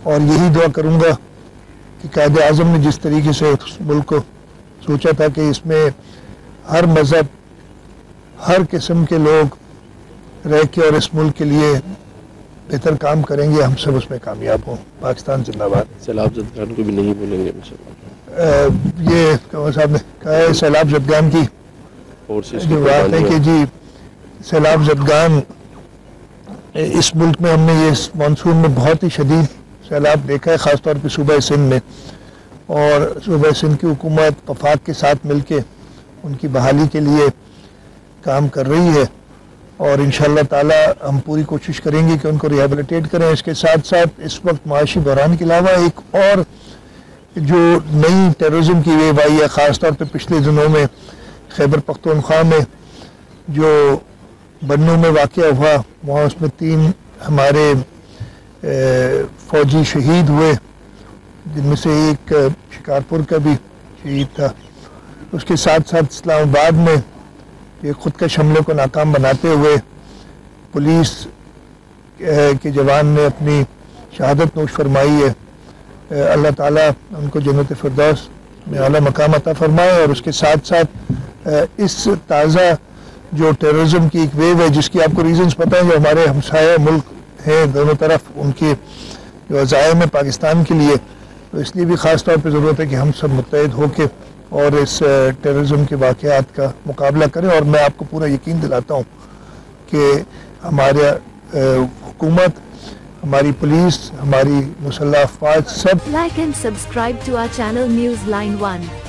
اور یہی دعا کروں گا کہ قائد اعظم نے جس طریقے سے اس ملک کو سوچا تھا کہ اس میں ہر مذہب ہر قسم کے لوگ رہ کے اور اس ملک کے لیے بہتر کام کریں گے، ہم سب اس میں کامیاب ہوں۔ پاکستان زندہ باد۔ سیلاب زدگان کو بھی نہیں بولیں گے انشاءاللہ؟ یہ کنور صاحب نے کہا ہے سیلاب زدگان کی جو بات ہے کہ جی سیلاب زدگان اس ملک میں ہم نے یہ مانسون میں بہت ہی شدید سیلاب دیکھا ہے، خاص طور پہ صوبہ سندھ میں، اور صوبہ سندھ کی حکومت وفاق کے ساتھ مل کے ان کی بحالی کے لیے کام کر رہی ہے، اور انشاءاللہ تعالی ہم پوری کوشش کریں گے کہ ان کو ریہیبلیٹیٹ کریں۔ اس کے ساتھ ساتھ اس وقت معاشی بحران کے علاوہ ایک اور جو نئی ٹیررزم کی ویو آئی ہے، خاص طور پہ پچھلے دنوں میں خیبر پختونخوا میں جو بنوں میں واقعہ ہوا، وہاں اس میں 3 ہمارے فوجی شہید ہوئے، جن میں سے ایک شکارپور کا بھی شہید تھا۔ اس کے ساتھ ساتھ اسلام آباد میں یہ خودکش حملے کو ناکام بناتے ہوئے پولیس کے جوان نے اپنی شہادت نوش فرمائی ہے۔ اللہ تعالیٰ ان کو جنت فردوس میں اعلیٰ مقام عطا فرمائے، اور اس کے ساتھ ساتھ اس تازہ جو ٹیررزم کی ایک ویو ہے جس کی آپ کو ریزنز پتہ ہیں، جو ہمارے ہمسایہ ملک ہیں دونوں طرف، ان کے جو عزائم ہے پاکستان کے لیے، تو اس لیے بھی خاص طور پہ ضرورت ہے کہ ہم سب متحد ہو کے اور اس ٹیررزم کے واقعات کا مقابلہ کریں۔ اور میں آپ کو پورا یقین دلاتا ہوں کہ ہمارے حکومت، ہماری پولیس، ہماری مسلح افواج سب Like and subscribe to our channel Newsline 1.